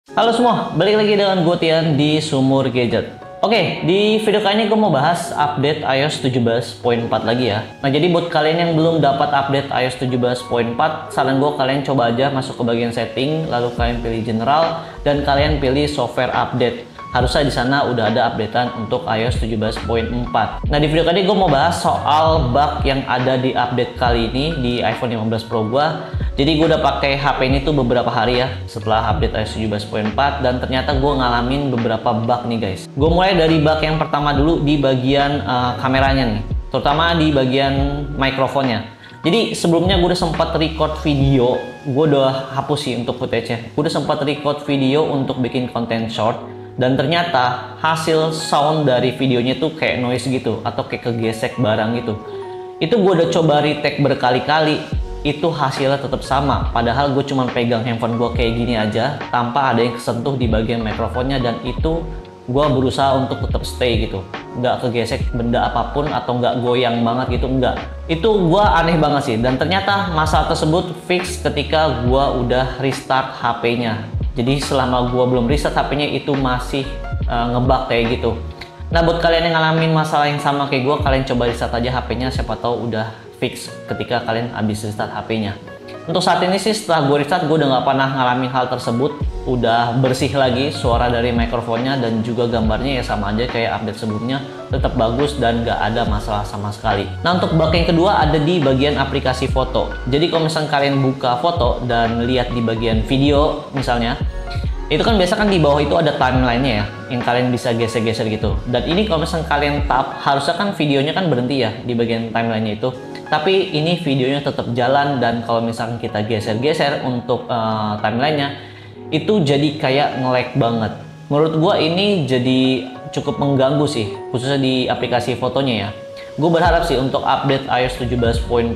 Halo semua, balik lagi dengan gue Tian di Sumur Gadget. Oke, di video kali ini gue mau bahas update iOS 17.4 lagi ya. Nah, jadi buat kalian yang belum dapat update iOS 17.4, saran gue kalian coba aja masuk ke bagian setting, lalu kalian pilih general, dan kalian pilih software update. Harusnya di sana udah ada updatean untuk iOS 17.4. Nah, di video kali ini gue mau bahas soal bug yang ada di update kali ini di iPhone 15 Pro gue. Jadi gue udah pakai HP ini tuh beberapa hari ya setelah update iOS 17.4, dan ternyata gue ngalamin beberapa bug nih guys. Gue mulai dari bug yang pertama dulu di bagian kameranya nih, terutama di bagian mikrofonnya. Jadi sebelumnya gue udah sempat record video, gue udah hapus sih untuk footage-nya. Gue udah sempat record video untuk bikin konten short, dan ternyata hasil sound dari videonya tuh kayak noise gitu atau kayak kegesek barang gitu. Itu gue udah coba retake berkali-kali, itu hasilnya tetap sama. Padahal gue cuma pegang handphone gue kayak gini aja tanpa ada yang kesentuh di bagian mikrofonnya, dan itu gue berusaha untuk tetap stay gitu, nggak kegesek benda apapun atau nggak goyang banget gitu, nggak. Itu gue aneh banget sih, dan ternyata masalah tersebut fix ketika gue udah restart HP-nya. Jadi selama gue belum restart HP-nya itu masih ngebug kayak gitu. Nah, buat kalian yang ngalamin masalah yang sama kayak gue, kalian coba restart aja HP-nya, siapa tahu udah fix ketika kalian habis restart HP-nya. Untuk saat ini sih setelah gue restart, gue udah nggak pernah ngalamin hal tersebut. Udah bersih lagi suara dari mikrofonnya, dan juga gambarnya ya sama aja kayak update sebelumnya, tetap bagus dan nggak ada masalah sama sekali. Nah, untuk bug yang kedua ada di bagian aplikasi foto. Jadi kalau misalnya kalian buka foto dan lihat di bagian video misalnya, itu kan biasa kan di bawah itu ada timeline-nya ya, yang kalian bisa geser-geser gitu. Dan ini kalau misalnya kalian tap, harusnya kan videonya kan berhenti ya di bagian timeline-nya itu. Tapi ini videonya tetap jalan, dan kalau misalkan kita geser-geser untuk timeline-nya, itu jadi kayak nge-lag banget. Menurut gua ini jadi cukup mengganggu sih, khususnya di aplikasi fotonya ya. Gue berharap sih untuk update iOS 17.4.1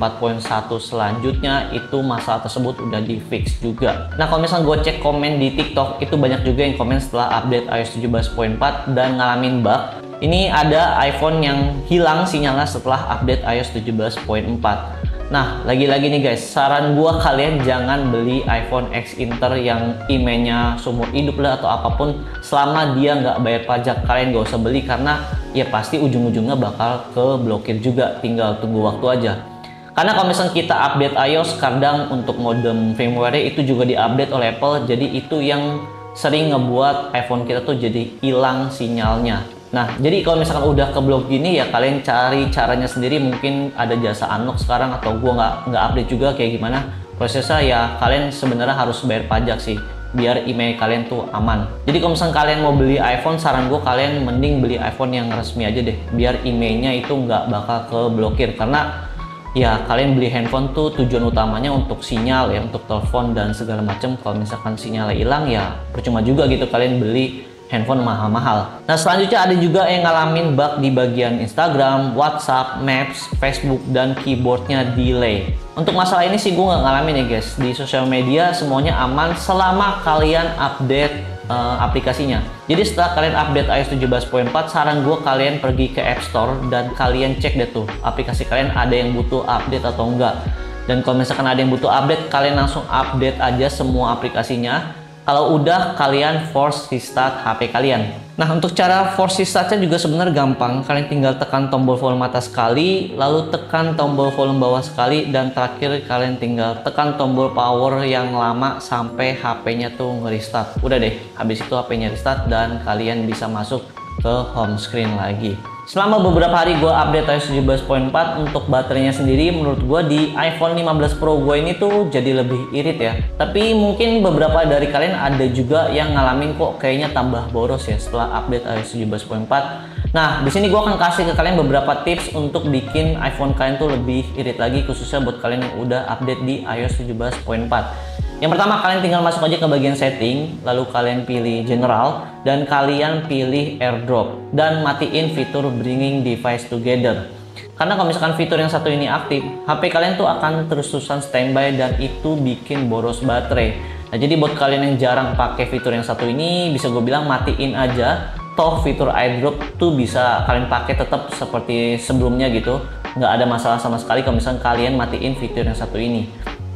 selanjutnya itu masalah tersebut udah di fix juga. Nah, kalau misalnya gue cek komen di TikTok, itu banyak juga yang komen setelah update iOS 17.4 dan ngalamin bug. Ini ada iPhone yang hilang sinyalnya setelah update iOS 17.4. Nah, lagi-lagi nih guys, saran gua kalian jangan beli iPhone X Inter yang IMEI-nya seumur hidup lah atau apapun, selama dia nggak bayar pajak. Kalian nggak usah beli, karena ya pasti ujung-ujungnya bakal keblokir juga, tinggal tunggu waktu aja. Karena kalau misalnya kita update iOS, kadang untuk modem firmware itu juga diupdate oleh Apple, jadi itu yang sering ngebuat iPhone kita tuh jadi hilang sinyalnya. Nah, jadi kalau misalkan udah keblok gini ya kalian cari caranya sendiri. Mungkin ada jasa unlock sekarang, atau gua nggak update juga kayak gimana prosesnya ya. Kalian sebenarnya harus bayar pajak sih biar email kalian tuh aman. Jadi kalau misalkan kalian mau beli iPhone, saran gua kalian mending beli iPhone yang resmi aja deh, biar emailnya itu nggak bakal keblokir. Karena ya kalian beli handphone tuh tujuan utamanya untuk sinyal ya, untuk telepon dan segala macam. Kalau misalkan sinyalnya hilang ya percuma juga gitu kalian beli handphone mahal-mahal. Nah, selanjutnya ada juga yang ngalamin bug di bagian Instagram, WhatsApp, Maps, Facebook, dan keyboardnya delay. Untuk masalah ini sih gue nggak ngalamin ya guys. Di sosial media semuanya aman selama kalian update aplikasinya. Jadi setelah kalian update iOS 17.4, saran gue kalian pergi ke App Store dan kalian cek deh tuh aplikasi kalian ada yang butuh update atau enggak. Dan kalau misalkan ada yang butuh update, kalian langsung update aja semua aplikasinya. Kalau udah, kalian force restart HP kalian. Nah, untuk cara force restartnya juga sebenarnya gampang. Kalian tinggal tekan tombol volume atas sekali, lalu tekan tombol volume bawah sekali, dan terakhir kalian tinggal tekan tombol power yang lama sampai HP-nya tuh nge-restart. Udah deh, habis itu HP-nya restart dan kalian bisa masuk ke home screen lagi. Selama beberapa hari gue update iOS 17.4, untuk baterainya sendiri menurut gue di iPhone 15 Pro gue ini tuh jadi lebih irit ya. Tapi mungkin beberapa dari kalian ada juga yang ngalamin kok kayaknya tambah boros ya setelah update iOS 17.4. Nah, di sini gue akan kasih ke kalian beberapa tips untuk bikin iPhone kalian tuh lebih irit lagi, khususnya buat kalian yang udah update di iOS 17.4. Yang pertama, kalian tinggal masuk aja ke bagian setting, lalu kalian pilih general, dan kalian pilih airdrop, dan matiin fitur bringing device together. Karena kalau misalkan fitur yang satu ini aktif, HP kalian tuh akan terus-terusan standby, dan itu bikin boros baterai. Nah, jadi buat kalian yang jarang pakai fitur yang satu ini, bisa gue bilang matiin aja. Toh fitur airdrop tuh bisa kalian pakai tetap seperti sebelumnya gitu, nggak ada masalah sama sekali kalau misalkan kalian matiin fitur yang satu ini.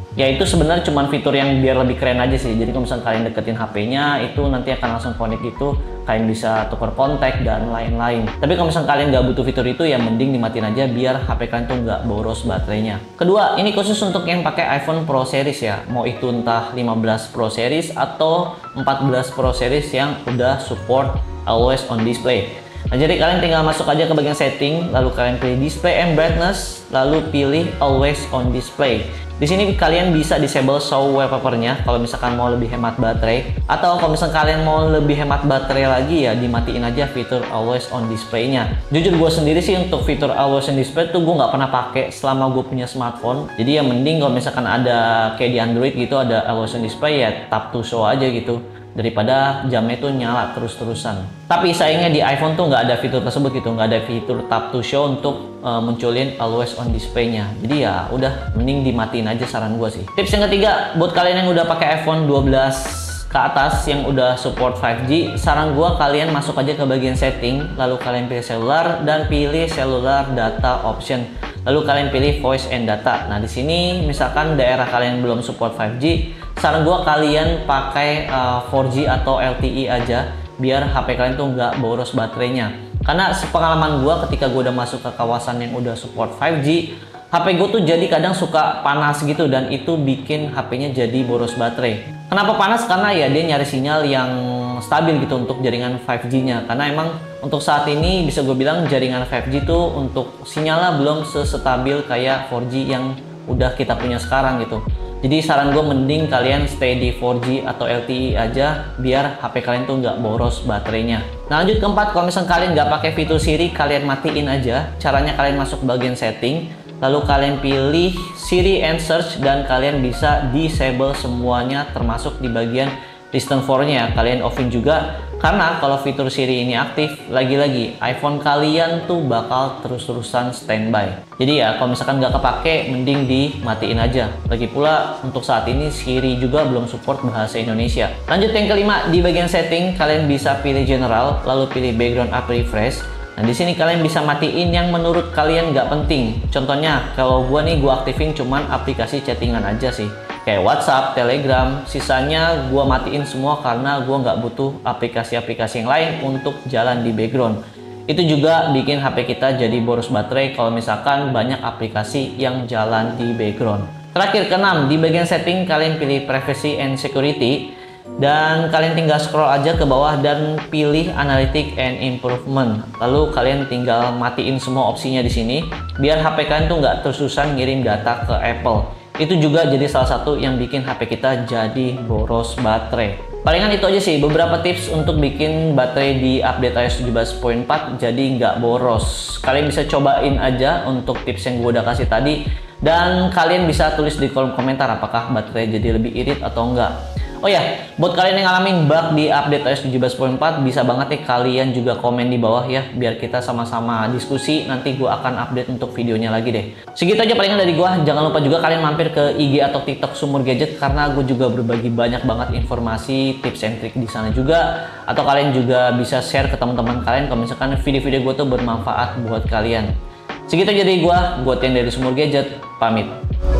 Ya itu sebenarnya cuma fitur yang biar lebih keren aja sih. Jadi kalau misalnya kalian deketin HP-nya, itu nanti akan langsung connect gitu, kalian bisa tukar kontak dan lain-lain. Tapi kalau misalnya kalian nggak butuh fitur itu, ya mending dimatiin aja biar HP kalian tuh nggak boros baterainya. Kedua, ini khusus untuk yang pakai iPhone Pro Series ya. Mau itu entah 15 Pro Series atau 14 Pro Series yang udah support always on display. Nah, jadi kalian tinggal masuk aja ke bagian setting, lalu kalian pilih display and brightness, lalu pilih always on display. Di sini kalian bisa disable show wallpaper-nya kalau misalkan mau lebih hemat baterai, atau kalau misalkan kalian mau lebih hemat baterai lagi ya dimatiin aja fitur always on display-nya. Jujur gue sendiri sih untuk fitur always on display tuh gue nggak pernah pakai selama gue punya smartphone. Jadi ya mending kalau misalkan ada kayak di Android gitu ada always on display ya tap to show aja gitu, daripada jamnya itu nyala terus-terusan. Tapi sayangnya di iPhone tuh nggak ada fitur tersebut gitu, nggak ada fitur tap to show untuk munculin always on display-nya. Jadi ya udah mending dimatiin aja saran gue sih. Tips yang ketiga buat kalian yang udah pakai iPhone 12 ke atas yang udah support 5G, saran gue kalian masuk aja ke bagian setting, lalu kalian pilih selular dan pilih cellular data option. Lalu kalian pilih voice and data. Nah di sini misalkan daerah kalian belum support 5G, saran gue kalian pakai 4G atau LTE aja biar HP kalian tuh nggak boros baterainya. Karena sepengalaman gue ketika gue udah masuk ke kawasan yang udah support 5G, HP gue tuh jadi kadang suka panas gitu dan itu bikin HP-nya jadi boros baterai. Kenapa panas? Karena ya dia nyari sinyal yang stabil gitu untuk jaringan 5G-nya. Karena emang untuk saat ini bisa gue bilang jaringan 5G tuh untuk sinyalnya belum sestabil kayak 4G yang udah kita punya sekarang gitu. Jadi saran gue mending kalian stay di 4G atau LTE aja biar HP kalian tuh nggak boros baterainya. Nah lanjut keempat, kalau misalnya kalian nggak pakai fitur Siri, kalian matiin aja. Caranya kalian masuk bagian setting, lalu kalian pilih Siri and Search dan kalian bisa disable semuanya termasuk di bagian Listen for-nya. Kalian offin juga karena kalau fitur Siri ini aktif, lagi-lagi iPhone kalian tuh bakal terus-terusan standby. Jadi ya kalau misalkan nggak kepake mending dimatiin aja. Lagi pula untuk saat ini Siri juga belum support bahasa Indonesia. Lanjut yang kelima, di bagian setting kalian bisa pilih general, lalu pilih background app refresh. Nah di sini kalian bisa matiin yang menurut kalian nggak penting. Contohnya kalau gua nih gua aktifin cuman aplikasi chattingan aja sih, kayak WhatsApp, Telegram. Sisanya gua matiin semua karena gua nggak butuh aplikasi-aplikasi yang lain untuk jalan di background. Itu juga bikin HP kita jadi boros baterai kalau misalkan banyak aplikasi yang jalan di background. Terakhir keenam, di bagian setting kalian pilih privacy and security. Dan kalian tinggal scroll aja ke bawah dan pilih analytic and improvement. Lalu kalian tinggal matiin semua opsinya di sini biar HP kalian tuh nggak terus-terusan ngirim data ke Apple. Itu juga jadi salah satu yang bikin HP kita jadi boros baterai. Palingan itu aja sih beberapa tips untuk bikin baterai di update iOS 17.4 jadi nggak boros. Kalian bisa cobain aja untuk tips yang gue udah kasih tadi. Dan kalian bisa tulis di kolom komentar apakah baterai jadi lebih irit atau enggak. Oh ya, buat kalian yang ngalamin bug di update iOS 17.4 bisa banget nih kalian juga komen di bawah ya biar kita sama-sama diskusi. Nanti gue akan update untuk videonya lagi deh. Segitu aja palingan dari gue. Jangan lupa juga kalian mampir ke IG atau TikTok Sumur Gadget karena gue juga berbagi banyak banget informasi, tips and trik di sana juga. Atau kalian juga bisa share ke teman-teman kalian kalau misalkan video-video gue tuh bermanfaat buat kalian. Segitu aja dari gue Tian dari Sumur Gadget, pamit.